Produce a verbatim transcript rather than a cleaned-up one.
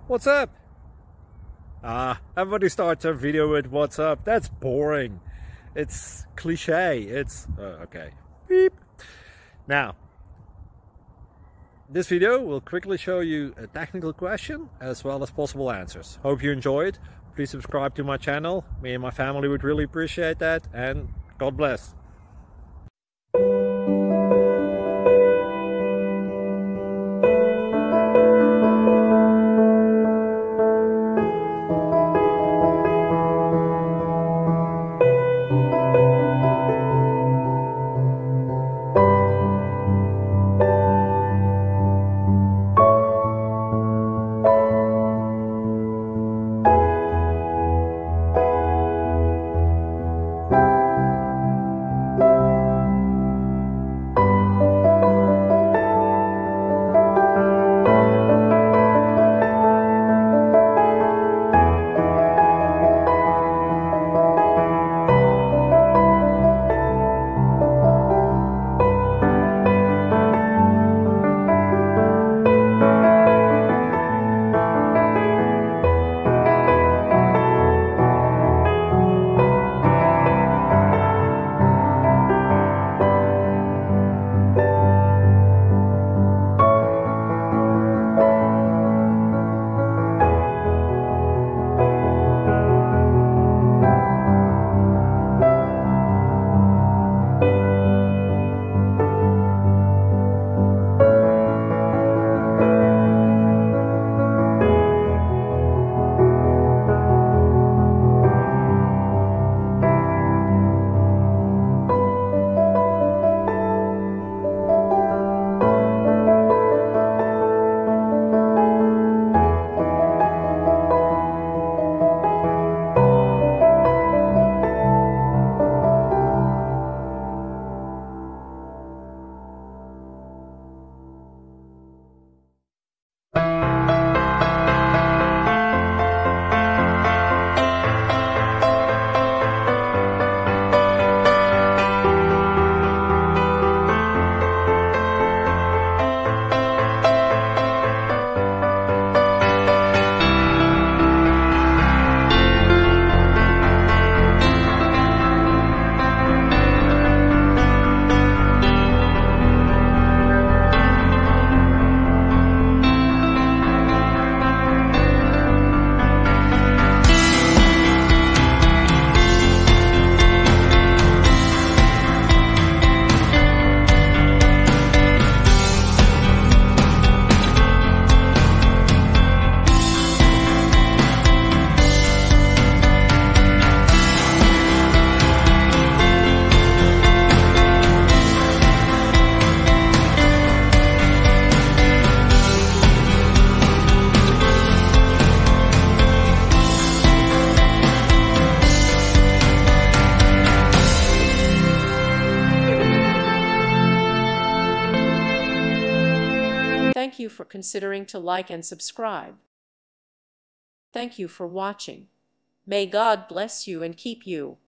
What's up? Ah, everybody starts their video with what's up. That's boring. It's cliche. It's uh, okay. Beep. Now, this video will quickly show you a technical question as well as possible answers. Hope you enjoyed. Please subscribe to my channel. Me and my family would really appreciate that, and God bless. Thank you for considering to like and subscribe. Thank you for watching. May God bless you and keep you.